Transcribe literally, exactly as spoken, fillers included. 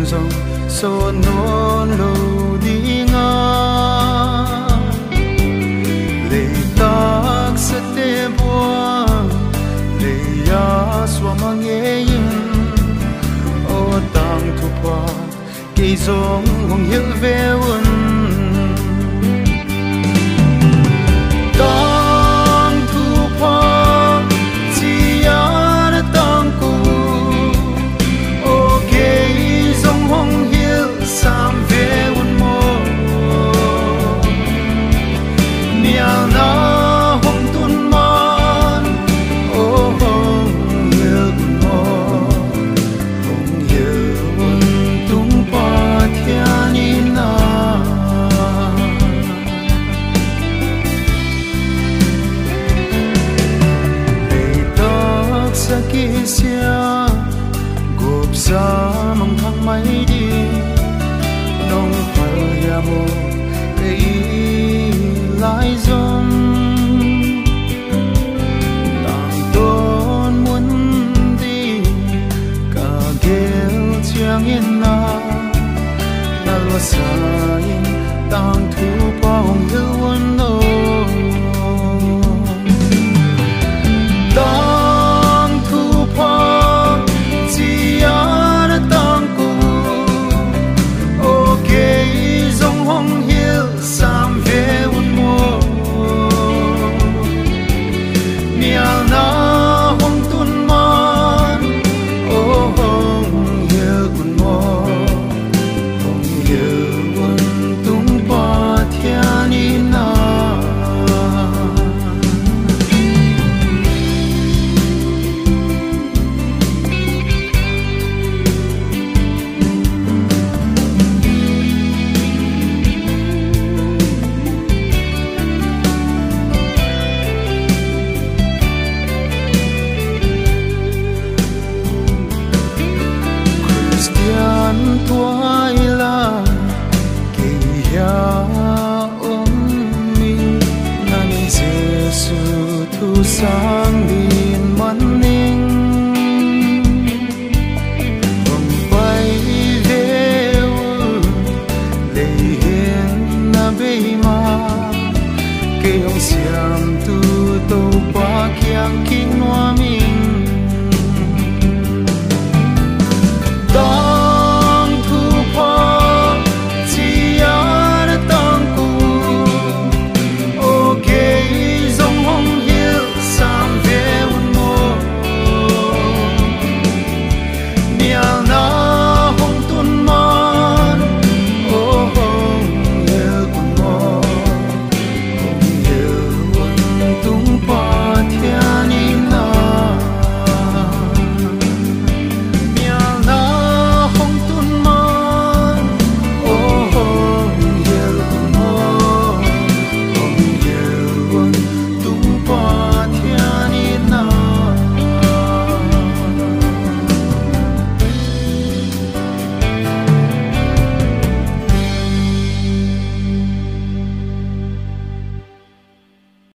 dòng so non lâu đi nga lệ tak sa te buang lệ ya xóa mang nghe yên o tang thu pa cây dòng hồng hiu về un tang thu pa chỉ ya tang cu o cây dòng hồng hiu sam về un mo niang na hồng tun man o hồng hiu mo hồng hiu un tung pa thiên in na Sakisia gộp ra mong thang máy đi nông phơi ya mo cây lại dòng tang tôn muốn đi cả ghel chiang yên na na lo sa in tang thu pa hong hiu no